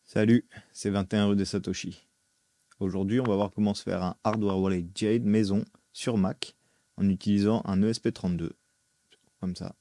Salut, c'est 21 rue des Satoshi. Aujourd'hui, on va voir comment se faire un hardware wallet Jade maison sur Mac en utilisant un ESP32. Comme ça.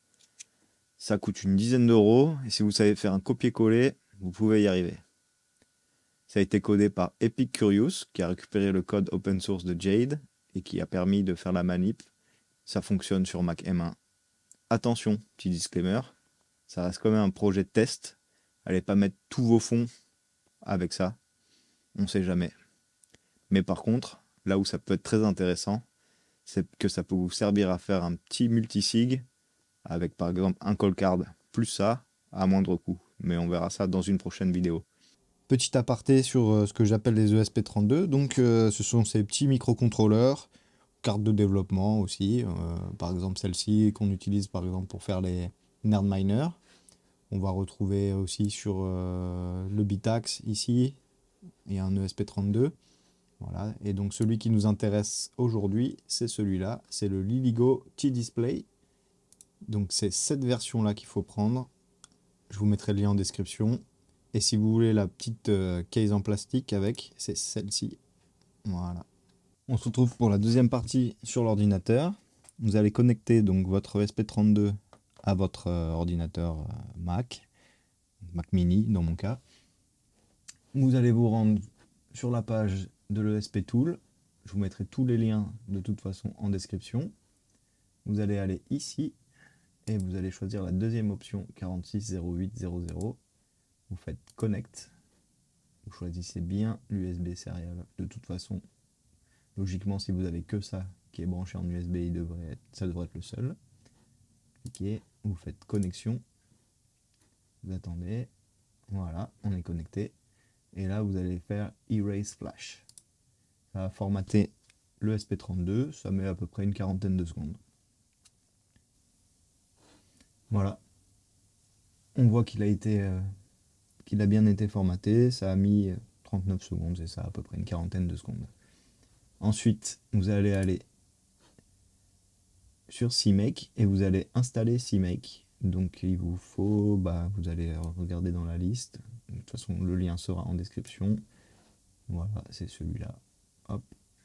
Ça coûte une dizaine d'euros et si vous savez faire un copier-coller, vous pouvez y arriver. Ça a été codé par Epic Curious qui a récupéré le code open source de Jade et qui a permis de faire la manip. Ça fonctionne sur Mac M1. Attention, petit disclaimer, ça reste quand même un projet de test. Allez pas mettre tous vos fonds avec ça, on sait jamais. Mais par contre, là où ça peut être très intéressant, c'est que ça peut vous servir à faire un petit multisig avec par exemple un call card plus ça à moindre coût. Mais on verra ça dans une prochaine vidéo. Petit aparté sur ce que j'appelle les ESP32. Donc, ce sont ces petits microcontrôleurs, cartes de développement aussi. Par exemple, celle-ci qu'on utilise par exemple pour faire les Nerdminer. On va retrouver aussi sur le Bitax ici et un ESP32. Voilà. Et donc, celui qui nous intéresse aujourd'hui, c'est celui-là. C'est le Liligo T-Display. Donc, c'est cette version-là qu'il faut prendre. Je vous mettrai le lien en description. Et si vous voulez la petite case en plastique avec, c'est celle-ci. Voilà. On se retrouve pour la deuxième partie sur l'ordinateur. Vous allez connecter donc votre ESP32 à votre ordinateur Mac, Mac mini dans mon cas. Vous allez vous rendre sur la page de l'ESP Tool. Je vous mettrai tous les liens de toute façon en description. Vous allez aller ici et vous allez choisir la deuxième option 460800. Vous faites Connect. Vous choisissez bien l'USB serial. De toute façon, logiquement, si vous avez que ça qui est branché en USB, ça devrait être le seul. Cliquez, vous faites connexion. Vous attendez. Voilà, on est connecté. Et là, vous allez faire Erase Flash. Ça va formater le SP32. Ça met à peu près une quarantaine de secondes. Voilà. On voit qu'il a bien été formaté. Ça a mis 39 secondes, c'est ça, à peu près une quarantaine de secondes. Ensuite, vous allez aller sur CMake et vous allez installer CMake. Donc il vous faut, vous allez regarder dans la liste. De toute façon, le lien sera en description. Voilà, c'est celui-là. Hop.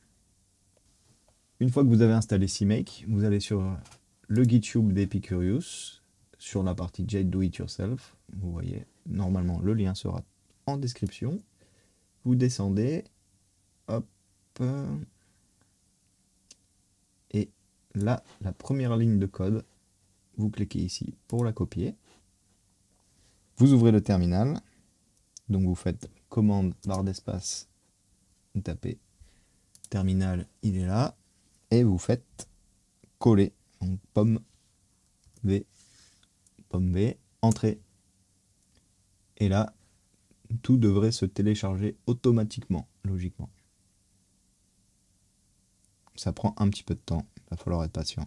Une fois que vous avez installé CMake, vous allez sur le GitHub d'Epicurious, sur la partie Jade Do It Yourself. Vous voyez, normalement, le lien sera en description. Vous descendez. Hop. Et là, la première ligne de code, vous cliquez ici pour la copier. Vous ouvrez le terminal. Donc vous faites commande barre d'espace, vous tapez terminal, il est là. Et vous faites coller. Donc pomme V, entrée. Et là, tout devrait se télécharger automatiquement, logiquement. Ça prend un petit peu de temps, il va falloir être patient.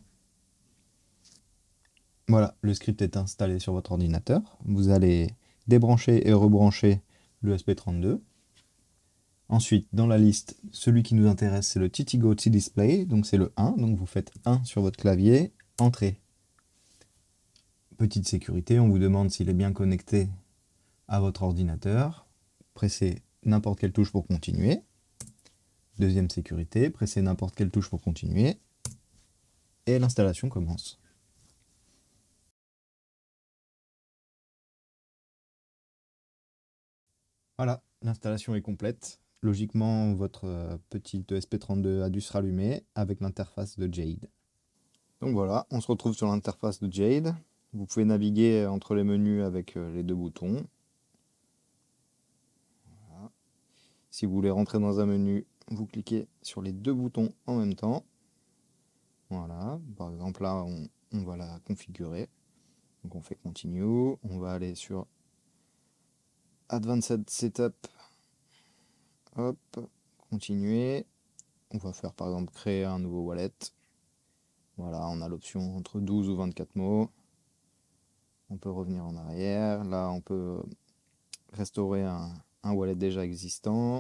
Voilà, le script est installé sur votre ordinateur. Vous allez débrancher et rebrancher l'ESP32. Ensuite, dans la liste, celui qui nous intéresse, c'est le Titigo T-Display, donc c'est le 1. Donc vous faites 1 sur votre clavier, entrée. Petite sécurité, on vous demande s'il est bien connecté à votre ordinateur. Pressez n'importe quelle touche pour continuer. Deuxième sécurité, pressez n'importe quelle touche pour continuer. Et l'installation commence. Voilà, l'installation est complète. Logiquement, votre petite ESP32 a dû se rallumer avec l'interface de Jade. Donc voilà, on se retrouve sur l'interface de Jade. Vous pouvez naviguer entre les menus avec les deux boutons. Voilà. Si vous voulez rentrer dans un menu, vous cliquez sur les deux boutons en même temps. Voilà, par exemple là, on va la configurer. Donc on fait Continue, on va aller sur Advanced Setup. Hop, continuer. On va faire par exemple créer un nouveau wallet. Voilà, on a l'option entre 12 ou 24 mots. On peut revenir en arrière. Là, on peut restaurer un wallet déjà existant.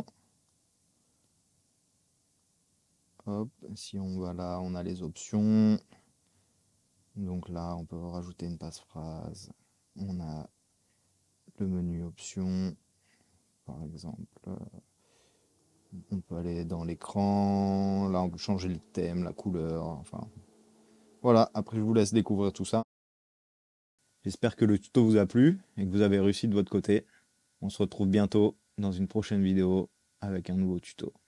Hop, si on va là, on a les options. Donc là, on peut rajouter une passphrase. On a le menu options. par exemple. On peut aller dans l'écran, là on peut changer le thème, la couleur, enfin. Voilà, après je vous laisse découvrir tout ça. J'espère que le tuto vous a plu et que vous avez réussi de votre côté. On se retrouve bientôt dans une prochaine vidéo avec un nouveau tuto.